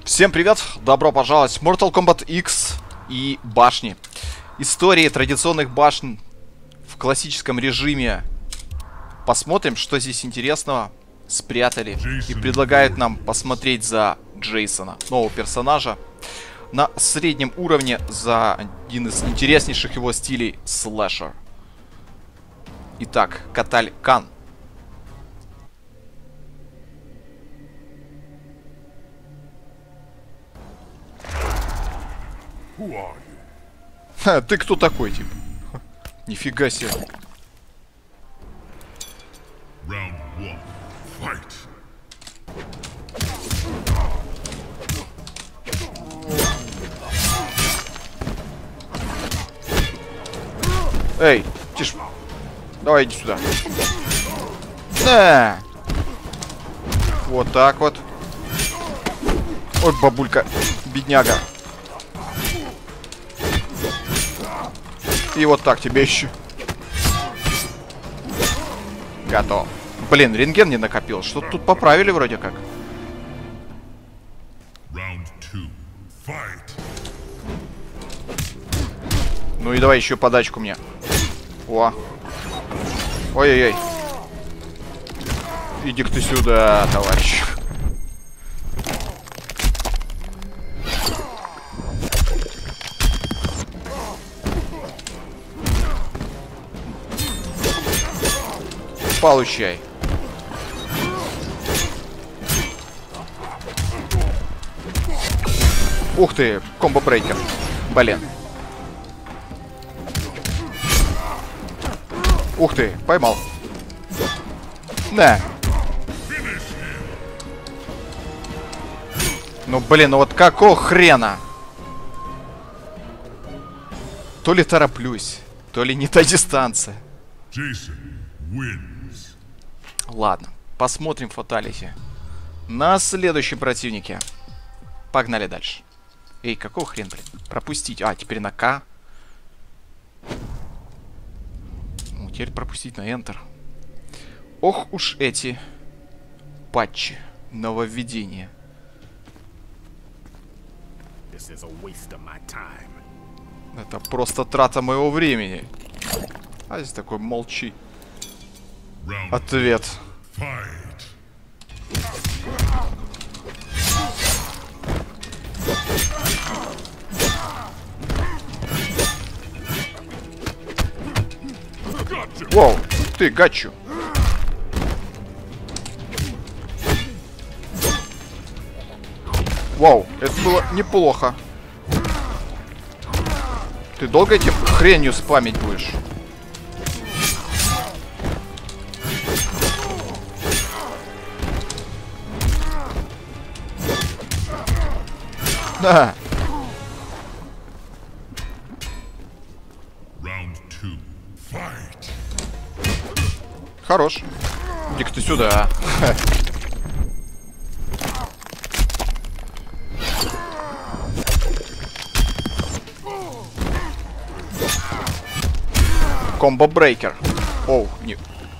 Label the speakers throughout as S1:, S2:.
S1: Всем привет! Добро пожаловать в Mortal Kombat X и башни. Истории традиционных башен в классическом режиме. Посмотрим, что здесь интересного спрятали. И предлагают нам посмотреть за Джейсона, нового персонажа. На среднем уровне за один из интереснейших его стилей слэшер. Итак, Каталь Кан. Ха, ты кто такой, типа? Нифига себе. Эй, тише. Давай иди сюда. На! Вот так вот. Ой, бабулька, бедняга. И вот так тебе еще. Готов. Блин, рентген не накопил. Что-то тут поправили вроде как. Ну и давай еще подачку мне. О. Ой-ой-ой. Иди-ка ты сюда, товарищ. Получай. Ух ты, комбо-брейкер. Блин. Ух ты, поймал. Да. Ну блин, ну вот какого хрена? То ли тороплюсь, то ли не та дистанция. Ладно, посмотрим фаталити на следующем противнике. Погнали дальше. Эй, какого хрена, блин? Пропустить. А, теперь на К. Ну, теперь пропустить на Enter. Ох уж эти патчи, нововведения. Это просто трата моего времени. А здесь такой молчи. Ответ. Воу, ты гачу. Вау, это было неплохо. Ты долго этим хренью спамить будешь? Да. Хорош. Иди-ка ты сюда. Комбо-брейкер. Оу, не...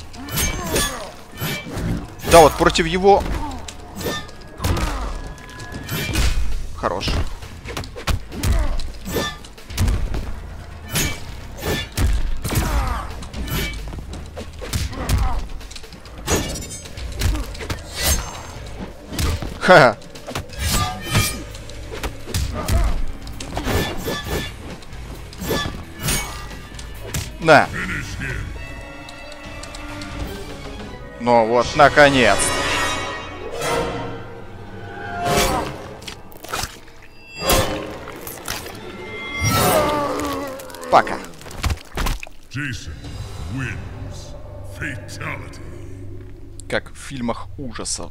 S1: Да, вот против его... Хорош. Ха-ха. На. Ну вот, наконец. Пока. Как в фильмах ужасов.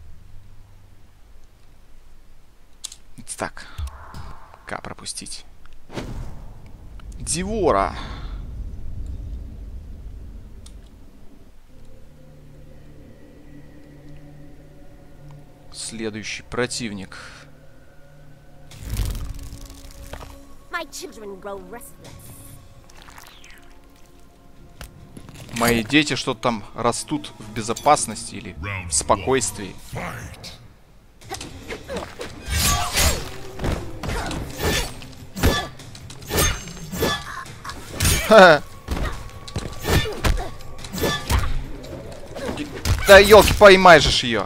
S1: Так. К пропустить. Дивора. Следующий противник. Мои дети что-то там растут в безопасности или в спокойствии. Ха. Да елки, поймай же ее.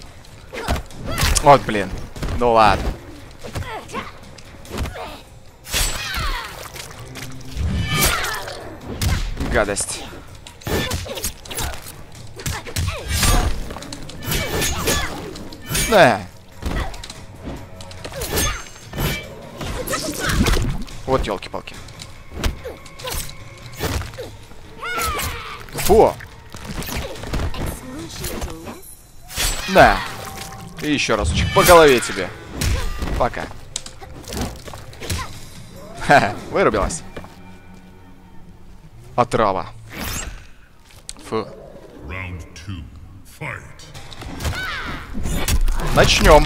S1: Вот, блин. Ну ладно. Гадость. Да. Вот елки-палки. Фу. Да. И еще разочек по голове тебе. Пока. Ха-ха, вырубилась. Отрава. Фу. Начнем.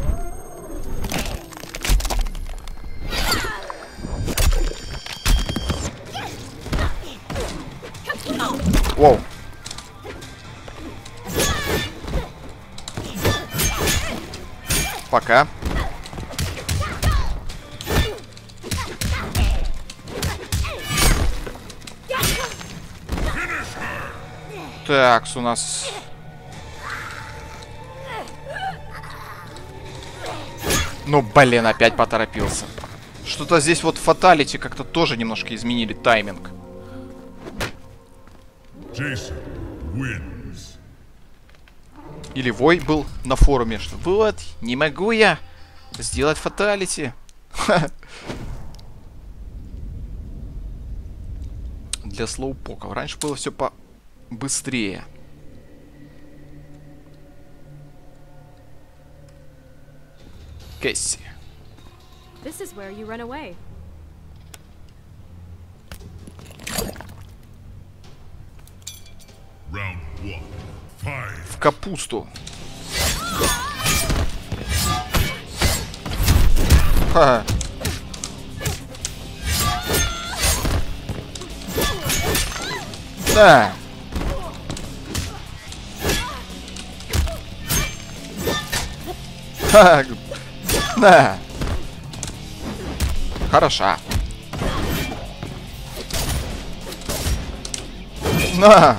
S1: Воу. Пока. Такс, у нас... Ну, блин, опять поторопился. Что-то здесь вот фаталити как-то тоже немножко изменили тайминг. Или Вой был на форуме, что вот, не могу я сделать фаталити. Для слоупоков. Раньше было все побыстрее. Кэсси. В капусту. Ха-ха. Да. Ха-ха. Да. Хороша. На.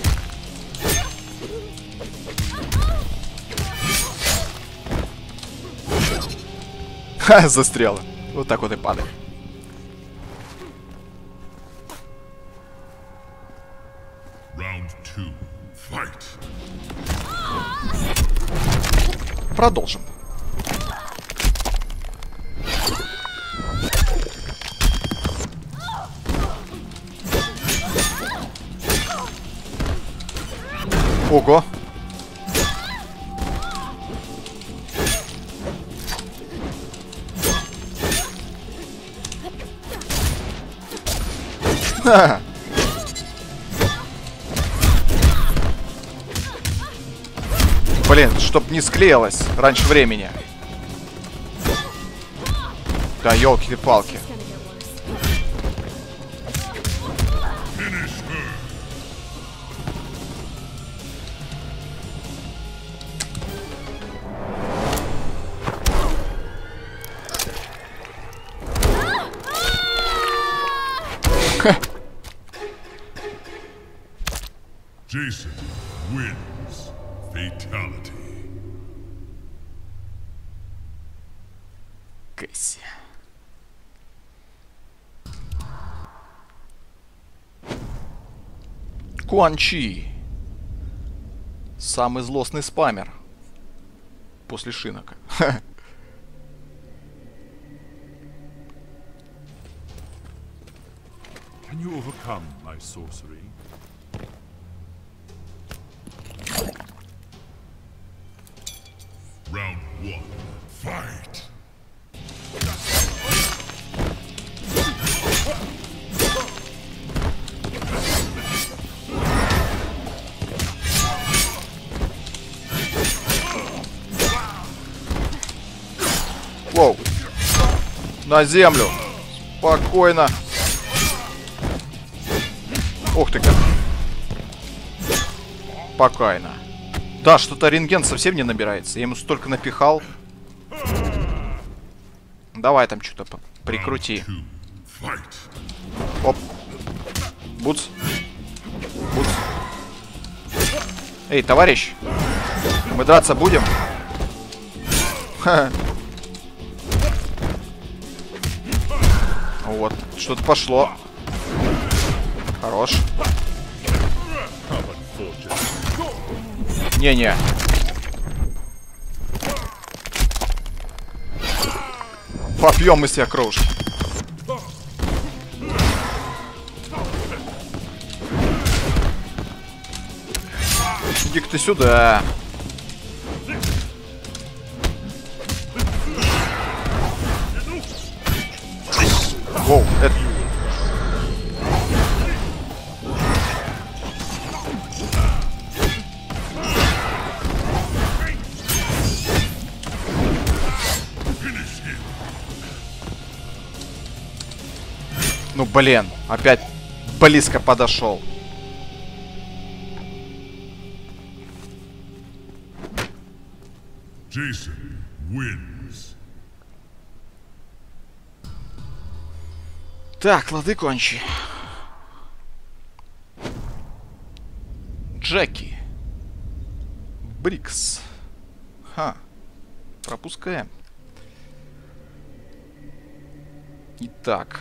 S1: Ха, застряла. Вот так вот и падает. Продолжим. Ого. Ха. Блин, чтоб не склеилось раньше времени. Да, елки-палки.
S2: Jason wins. Fatality.
S1: Кэсси. Куан Чи. Самый злостный спамер. После Шинока.
S2: Can you overcome my sorcery? Round 1. Fight!
S1: Воу. На землю. Спокойно. Ух ты как. Спокойно. Да, что-то рентген совсем не набирается. Я ему столько напихал. Давай там что-то прикрути. Оп. Буц. Буц. Эй, товарищ. Мы драться будем? Ха. Вот, что-то пошло. Хорош. Не-не. Попьем мы себя крош. Иди-ка ты сюда. Воу, это... Ну, блин, опять близко подошел.
S2: Jason wins.
S1: Так, лады кончи. Джеки. Брикс. Ха. Пропускаем. Итак.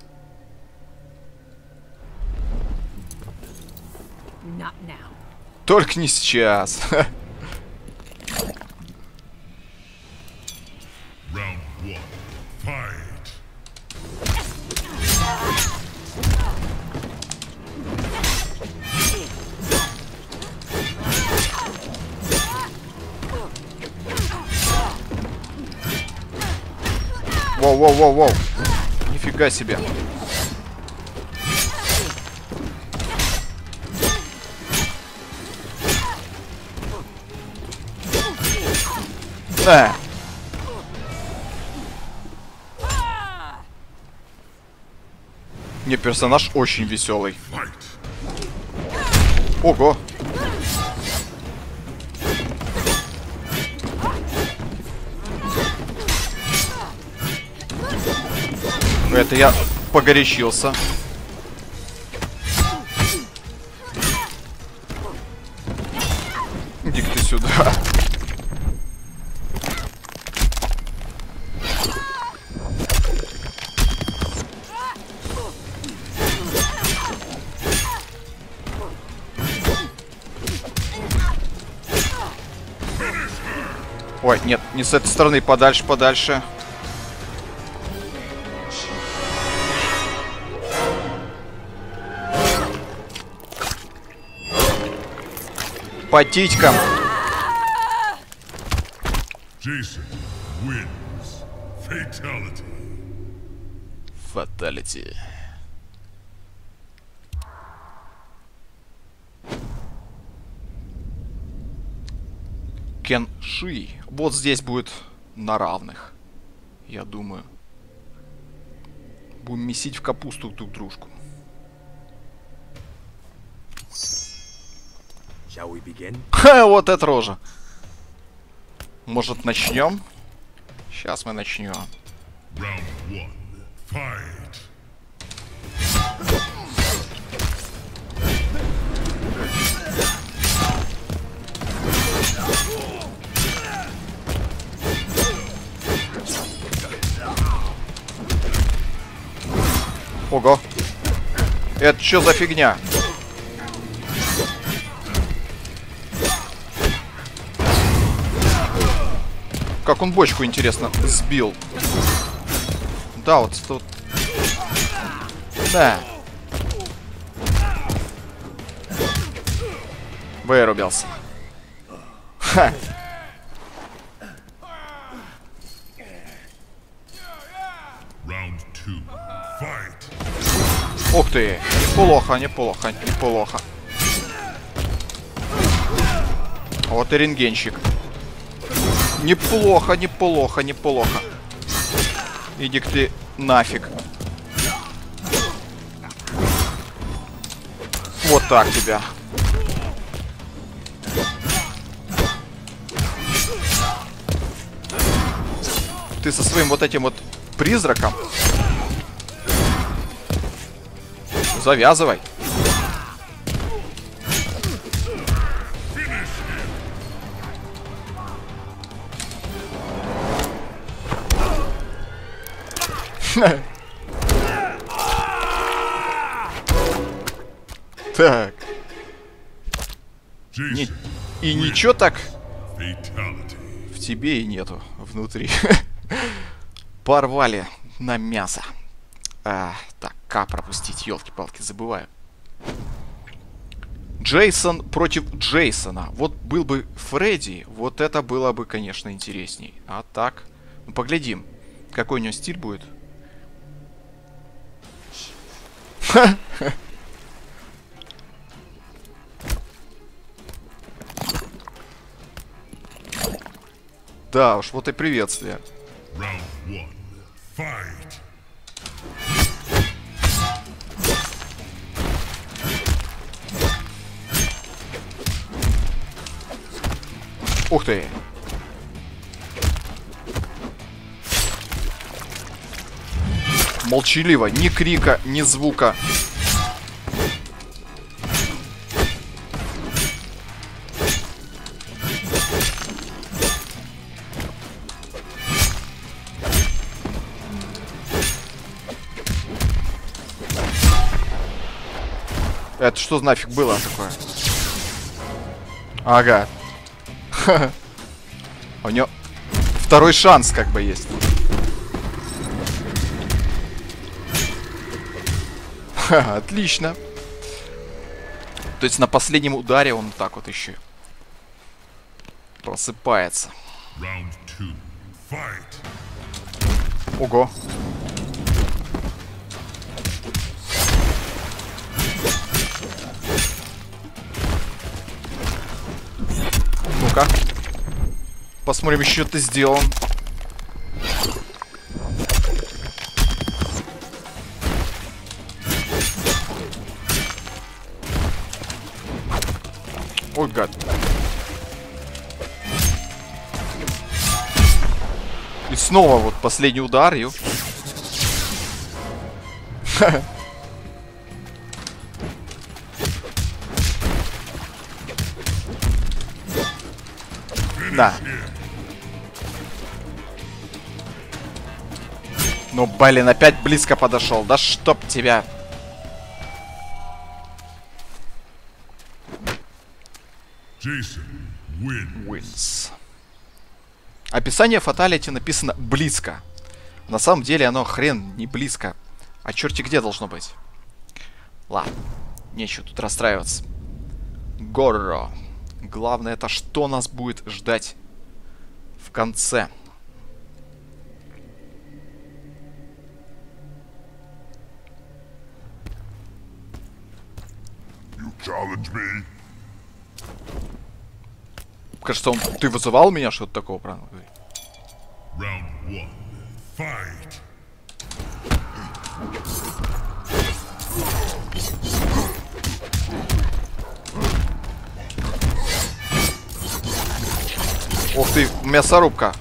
S1: Только не сейчас.
S2: Round one. Fight.
S1: Воу-воу-воу-воу. Нифига себе. Не, персонаж очень веселый. Ого. Это я погорячился. Иди-ка ты сюда. Ой, нет, не с этой стороны, подальше, подальше. По титькам.
S2: Jason wins. Fatality.
S1: Фаталити. Кенши. Вот здесь будет на равных. Я думаю. Будем месить в капусту друг дружку. Ха, вот это рожа. Может, начнем? Сейчас мы начнем.
S2: Round one. Fight.
S1: Ого. Это что за фигня? Как он бочку, интересно, сбил. Да, вот тут. Да. Вырубился. Ха.
S2: Round two. Fight.
S1: Ух ты. Неплохо, неплохо, неплохо. Вот и рентгенщик. Неплохо, неплохо, неплохо. Иди-ка ты нафиг. Вот так тебя. Ты со своим вот этим вот призраком завязывай. Так.
S2: Jason
S1: И ничего так
S2: fatality.
S1: в тебе и нету внутри. Порвали на мясо. Так, как пропустить? Ёлки-палки, забываю. Джейсон против Джейсона. Вот был бы Фредди, вот это было бы, конечно, интересней. А так, ну поглядим, какой у него стиль будет. Да уж, вот и приветствие.
S2: Round one. Fight.
S1: Ух ты! Молчаливо, ни крика, ни звука. Это что нафиг было такое? Ага. У него второй шанс как бы есть. Отлично. То есть на последнем ударе он так вот еще просыпается.
S2: Round two. Fight.
S1: Ого. Ну-ка. Посмотрим, еще ты сделал. Ой, гад. И снова вот последний удар. Да. Ну, блин, опять близко подошел. Да чтоб тебя.
S2: Jason wins.
S1: Описание фаталити написано близко. На самом деле оно хрен не близко. А черти где должно быть? Ладно, нечего тут расстраиваться. Горро. Главное это, что нас будет ждать в конце.
S2: You challenge me?
S1: Кажется, ты вызывал меня, что-то такого, правильно говорит?
S2: Round one. Fight.
S1: Ух ты, мясорубка.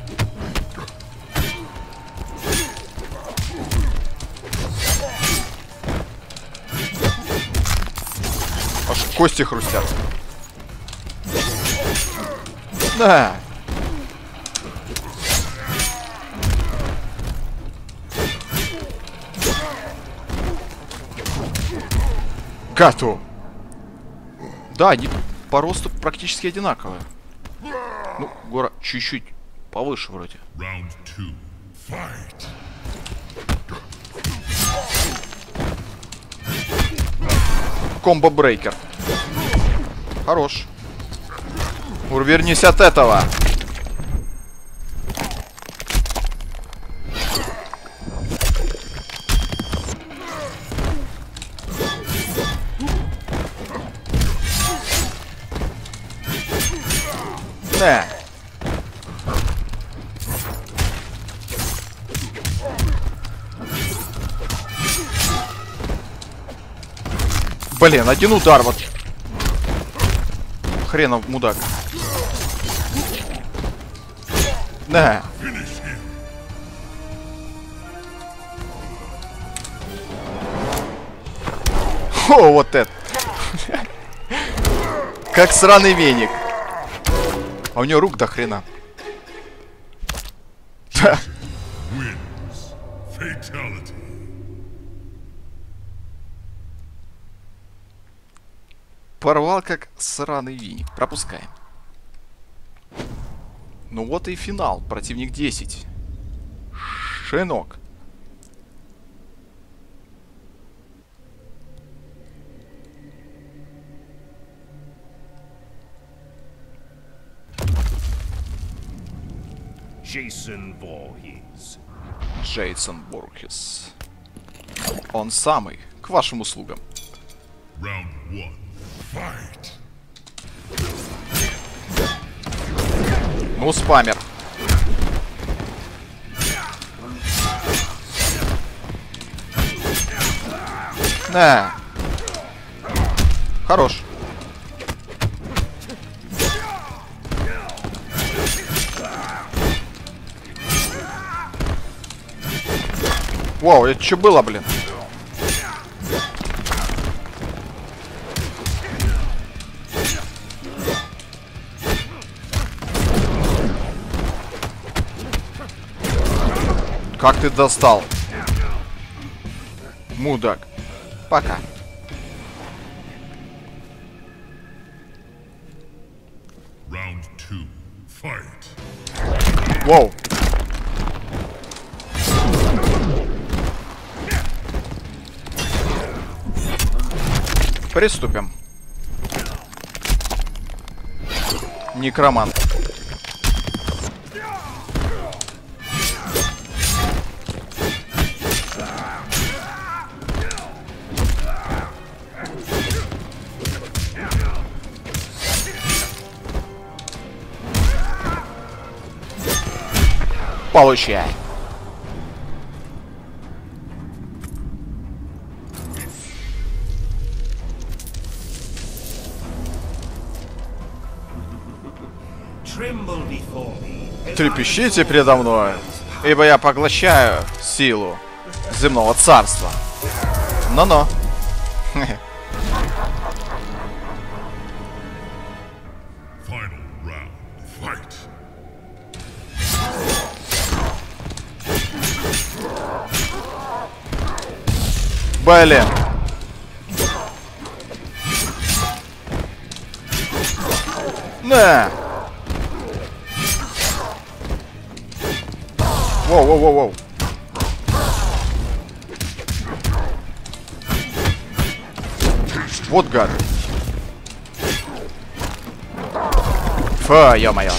S1: Аж кости хрустят. Да. Готов. Да, они по росту практически одинаковые. Ну, Гора чуть-чуть повыше вроде.
S2: Round two. Fight.
S1: Комбо-брейкер. Хорош. Увернись от этого. Да. Блин, один удар вот. Хренов мудак. Да. О, вот это. Как сраный веник. А у него рук до хрена.
S2: Wins. Fatality.
S1: Порвал как сраный виник. Пропускаем. Ну вот и финал. Противник 10. Щенок.
S3: Jason Voorhees.
S1: Джейсон Борхес. Он самый. К вашим услугам.
S2: Round 1. Fight.
S1: Ну, спамер. На. Хорош. Вау, это что было, блин? Как ты достал? Мудак. Пока.
S2: Round 2. Fight.
S1: Воу. Приступим. Некромант. Получай.
S3: Tremble before me.
S1: Трепещите предо мной, ибо я поглощаю силу земного царства. Но-но.
S2: Final round. Fight.
S1: Блин. На. Воу-воу-воу-воу. Вот гад. Фу, ё-моё.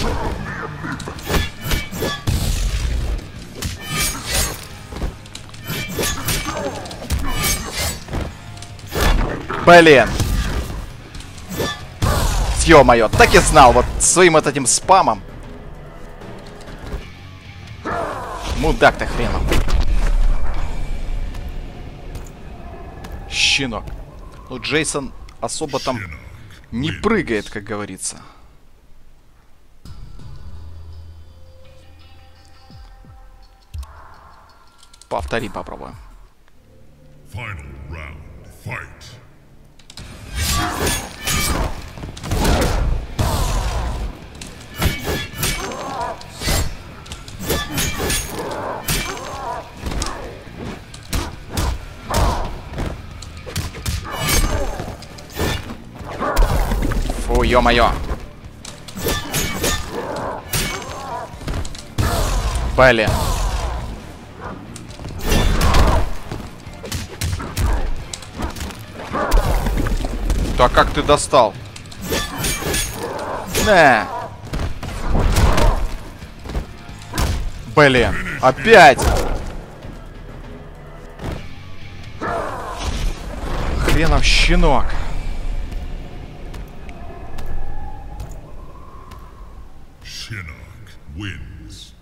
S1: Блин. Ё-моё, так и знал, вот своим вот этим спамом. Мудак ты хренов. Щенок. Ну, Джейсон особо там не прыгает, как говорится. Повтори, попробуем.
S2: Final round. Fight.
S1: Фу, ё-моё. Блин. Да как ты достал? На. Блин, опять. Хренов щенок.
S2: Shinnok wins.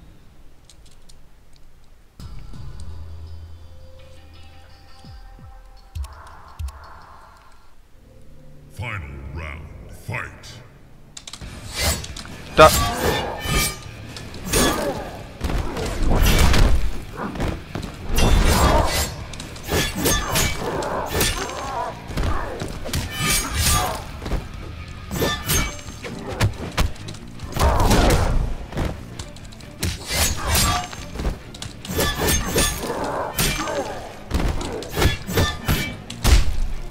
S2: Final round. Fight.
S1: Да.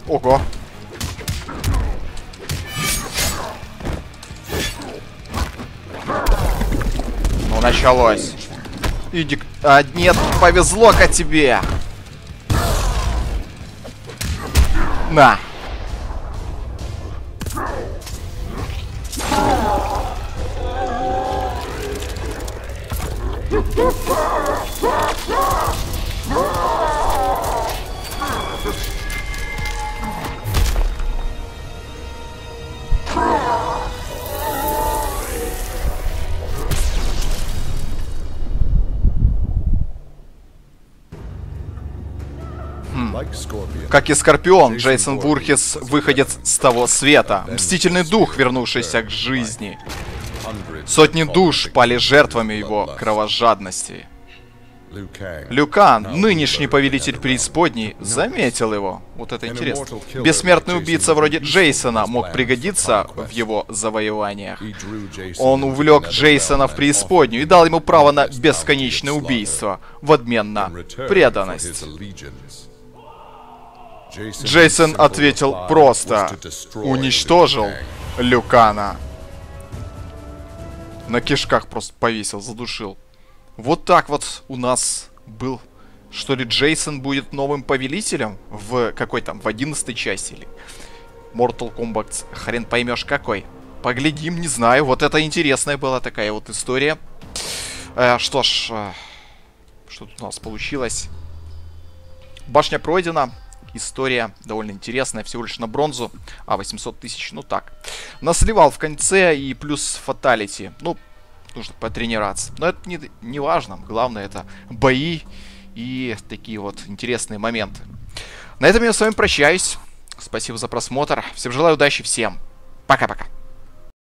S1: Ого. Ну, началось. Иди... А, нет, повезло-ка тебе. На. Как и Скорпион, Джейсон Вурхис выходец с того света. Мстительный дух, вернувшийся к жизни. Сотни душ пали жертвами его кровожадности. Лю Кан, нынешний повелитель преисподней, заметил его. Вот это интересно. Бессмертный убийца вроде Джейсона мог пригодиться в его завоеваниях. Он увлек Джейсона в преисподнюю и дал ему право на бесконечное убийство в обмен на преданность. Джейсон ответил просто. Уничтожил Лю Кана. На кишках просто повесил, задушил. Вот так вот у нас был... Что ли, Джейсон будет новым повелителем? В какой там? В 11-й части или... Mortal Kombat. Хрен поймешь какой. Поглядим, не знаю. Вот это интересная была такая вот история. Что ж... что тут у нас получилось? Башня пройдена. История довольно интересная, всего лишь на бронзу. 800 тысяч, ну так. Насливал в конце и плюс фаталити. Ну, нужно потренироваться. Но это не важно. Главное это бои и такие вот интересные моменты. На этом я с вами прощаюсь. Спасибо за просмотр. Всем желаю удачи, всем пока-пока.